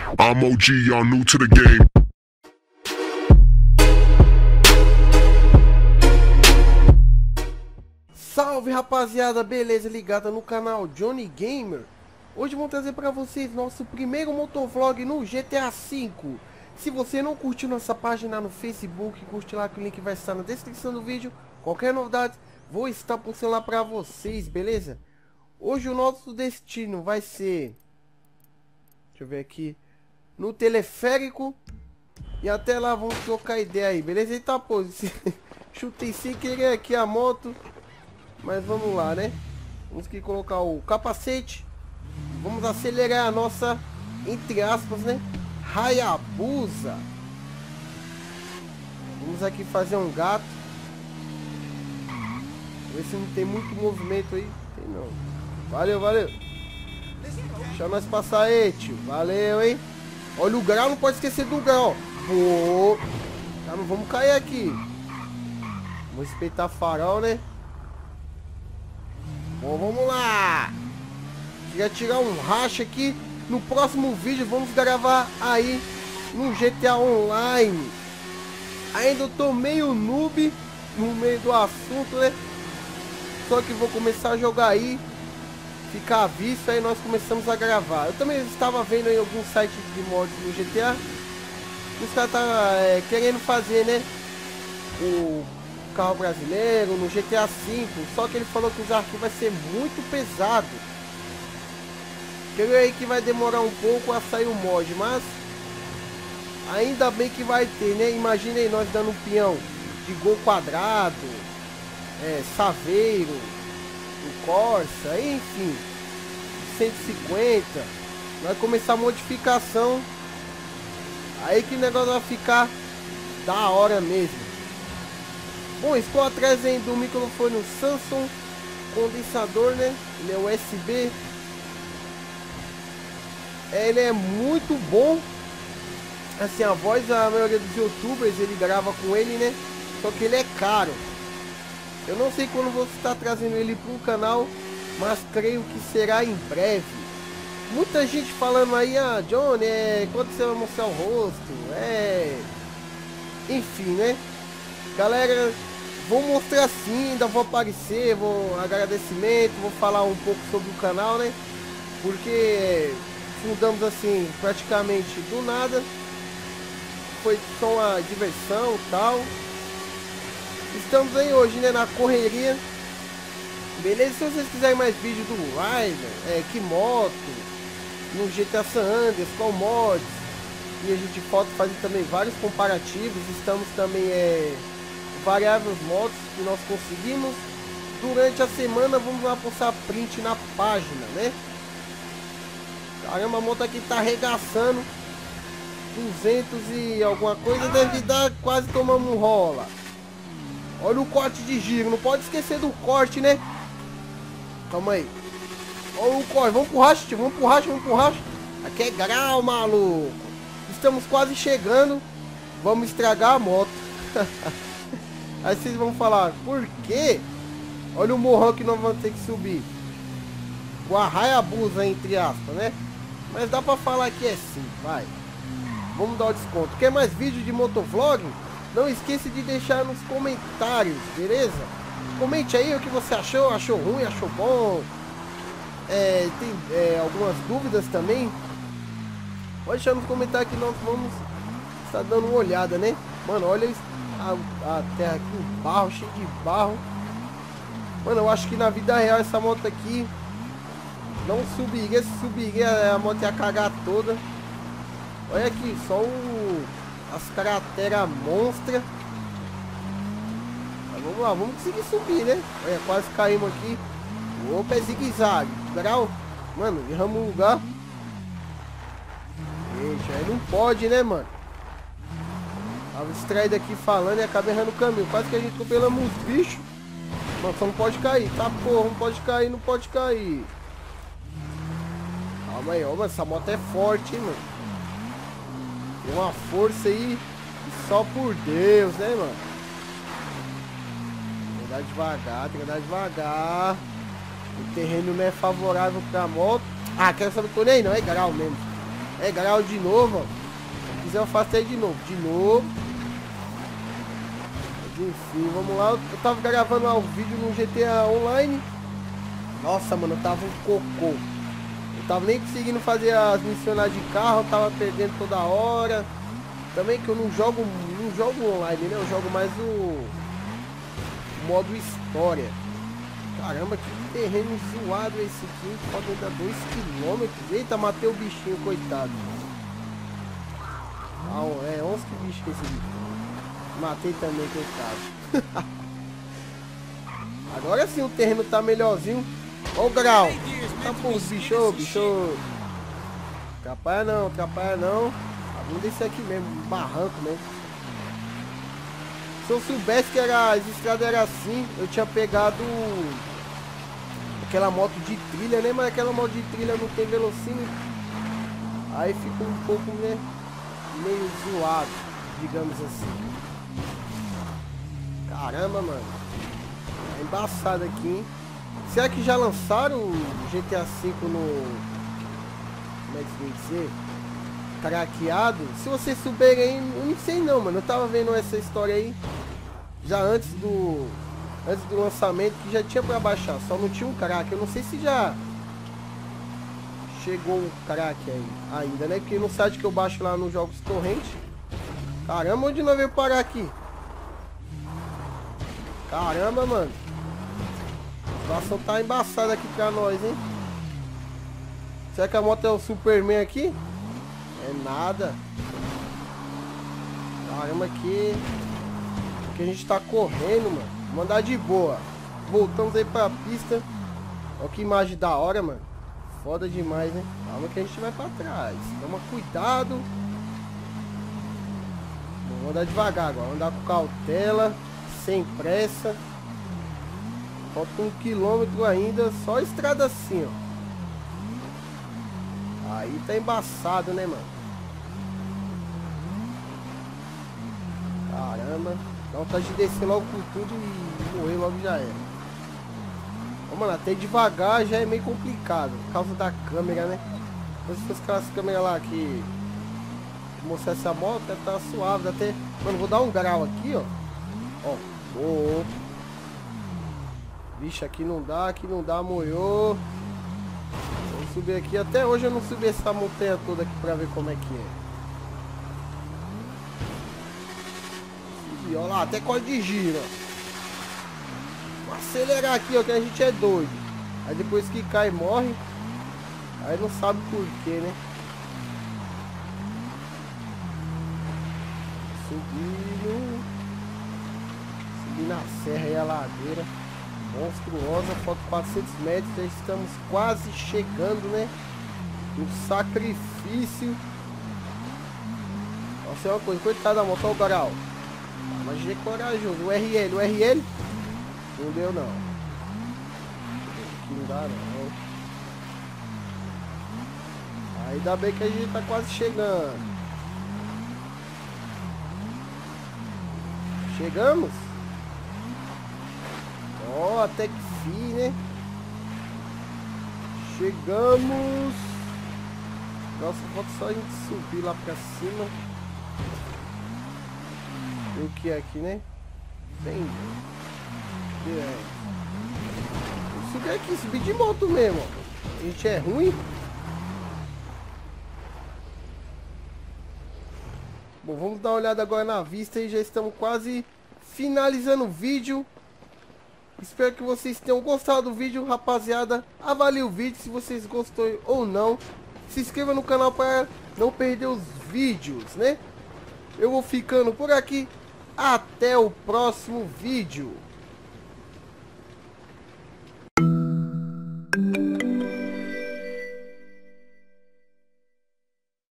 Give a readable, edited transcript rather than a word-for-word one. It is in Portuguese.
I'm OG, y'all new to the game. Salve rapaziada, beleza? Ligada no canal Johnny Gamer. Hoje vou trazer pra vocês nosso primeiro motovlog no GTA V. Se você não curtiu nossa página no Facebook, curte lá que o link vai estar na descrição do vídeo. Qualquer novidade, vou estar postando lá pra vocês, beleza? Hoje o nosso destino vai ser... Deixa eu ver aqui. No teleférico. E até lá vamos trocar ideia aí, beleza? Eita, pô, chutei sem querer aqui a moto. Mas vamos lá, né? Vamos aqui colocar o capacete. Vamos acelerar a nossa, entre aspas, né? Hayabusa. Vamos aqui fazer um gato. Ver se não tem muito movimento aí. Tem não. Valeu, valeu. Deixa nós passar aí, tio. Valeu, hein? Olha o grau, não pode esquecer do grau. Pô. Já não vamos cair aqui. Vamos respeitar farol, né? Bom, vamos lá. Queria tirar um racha aqui. No próximo vídeo vamos gravar aí no GTA Online. Ainda eu tô meio noob no meio do assunto, né? Só que vou começar a jogar aí, ficar à vista, aí nós começamos a gravar. Eu também estava vendo em alguns sites de mods no GTA. Os caras tá querendo fazer, né, o carro brasileiro no GTA V. Só que ele falou que os arquivos vai ser muito pesado. Creio aí que vai demorar um pouco a sair o mod, mas ainda bem que vai ter, né? Imaginem nós dando um peão de Gol quadrado, Saveiro, o Corsa, enfim, 150. Vai começar a modificação. Aí que o negócio vai ficar da hora mesmo. Bom, estou atrás aí do microfone Samsung condensador, né? Ele é USB. Ele é muito bom. Assim, a voz, a maioria dos youtubers, ele grava com ele, né? Só que ele é caro. Eu não sei quando vou estar trazendo ele para o canal, mas creio que será em breve. Muita gente falando aí, ah, Johnny, quando você vai mostrar o rosto? Enfim, né? Galera, vou mostrar sim, ainda vou aparecer, vou agradecimento, vou falar um pouco sobre o canal, né? Porque fundamos assim, praticamente do nada. Foi só uma diversão e tal. Estamos aí hoje, né, na correria. Beleza? Se vocês quiserem mais vídeos do Ryder, que moto, no GTA San Andreas, qual mods, e a gente pode fazer também vários comparativos. Estamos também variáveis motos que nós conseguimos. Durante a semana vamos lá postar print na página, né? Caramba, a moto aqui tá arregaçando. 200 e alguma coisa, deve dar, quase tomamos um rola. Olha o corte de giro, não pode esquecer do corte, né? Calma aí. Olha o corte, vamos pro racha, tio, vamos pro racha, vamos pro racha. Aqui é grau, maluco. Estamos quase chegando. Vamos estragar a moto. Aí vocês vão falar, por quê? Olha o morrão que nós vamos ter que subir. Com a Hayabusa, entre aspas, né? Mas dá pra falar que é sim, vai. Vamos dar o desconto. Quer mais vídeo de motovlog? Não esqueça de deixar nos comentários, beleza? Comente aí o que você achou. Achou ruim, achou bom? Tem algumas dúvidas também? Pode deixar nos comentários que nós vamos estar dando uma olhada, né? Mano, olha a terra aqui, o barro, cheio de barro. Mano, eu acho que na vida real essa moto aqui não subiria. Se subiria, a moto ia cagar toda. Olha aqui, só as crateras monstras. Mas vamos lá, vamos conseguir subir, né? Olha, quase caímos aqui. Opa, é zigue-zague. Grau. Mano, erramos o lugar. Eita, aí não pode, né, mano? Tava distraído aqui falando e acabei errando o caminho. Quase que a gente atropelamos os bichos. Mas só não pode cair. Tá, porra, não pode cair, não pode cair. Calma aí, ó, mas essa moto é forte, hein, mano. Tem uma força aí, só por Deus, né, mano? Tem que andar devagar, tem que andar devagar. O terreno não é favorável pra moto. Ah, quero saber, tô nem aí não, é grau mesmo. É, grau de novo, ó. Se quiser eu faço aí de novo. De novo. Enfim, vamos lá. Eu tava gravando lá o vídeo no GTA Online. Nossa, mano, eu tava um cocô. Eu tava nem conseguindo fazer as missões lá de carro. Eu tava perdendo toda hora. Também que eu não jogo online, né? Eu jogo mais o modo história. Caramba, que terreno zoado esse aqui. Pode dar 2 km. Eita, matei o bichinho, coitado. Ah, é 11 que bicho que esse bicho. Matei também, coitado. Agora sim o terreno tá melhorzinho. Olha o grau. Tá por bicho, bicho. Atrapalha não, atrapalha não. Vamos descer aqui mesmo, barranco mesmo. Se eu soubesse que as estradas eram assim, eu tinha pegado aquela moto de trilha, né? Mas aquela moto de trilha não tem velocímetro. Aí fica um pouco, né, meio zoado, digamos assim. Caramba, mano. É embaçado aqui, hein? Será que já lançaram o GTA V no... Como é que se vai dizer? Craqueado? Se vocês souberem aí, eu não sei não, mano. Eu tava vendo essa história aí já antes do lançamento, que já tinha pra baixar, só não tinha um crack. Eu não sei se já chegou o crack aí ainda, né? Porque no site que eu baixo lá nos jogos torrente. Caramba, onde nós veio parar aqui? Caramba, mano. A situação tá embaçada aqui pra nós, hein? Será que a moto é o Superman aqui? É nada. Caramba, aqui a gente tá correndo, mano. Vamos andar de boa. Voltamos aí pra pista. Olha que imagem da hora, mano. Foda demais, né? Calma que a gente vai pra trás. Toma cuidado. Vamos andar devagar agora. Vamos andar com cautela, sem pressa. Falta 1 quilômetro ainda. Só estrada assim, ó. Aí tá embaçado, né, mano? Caramba. Dá vontade de descer logo com tudo e morrer logo já era. Ô, mano, até devagar já é meio complicado. Por causa da câmera, né? Se fosse aquelas câmeras lá que mostrasse a moto, deve estar suave. Até... Mano, vou dar um grau aqui, ó. Ó. Oh. Vixe, aqui não dá, molhou. Vou subir aqui. Até hoje eu não subi essa montanha toda aqui pra ver como é que é. E olha lá, até código de giro, ó. Vou acelerar aqui, ó, que a gente é doido. Aí depois que cai morre. Aí não sabe por quê, né? Subindo. Subir na serra aí a ladeira. Monstruosa, falta 400 metros. Já estamos quase chegando, né? No sacrifício. Nossa, é uma coisa, coitado da moto, olha o garal. Mas é corajoso. O RL não deu não. Aqui não dá não. Ainda bem que a gente tá quase chegando. Chegamos? Ó, até que fim, né? Chegamos. Nossa, falta só a gente subir lá pra cima. E o que é aqui, né? Bem. Subir aqui, subir de moto mesmo, ó. A gente é ruim. Bom, vamos dar uma olhada agora na vista e já estamos quase finalizando o vídeo. Espero que vocês tenham gostado do vídeo, rapaziada. Avalie o vídeo se vocês gostaram ou não. Se inscreva no canal para não perder os vídeos, né? Eu vou ficando por aqui. Até o próximo vídeo.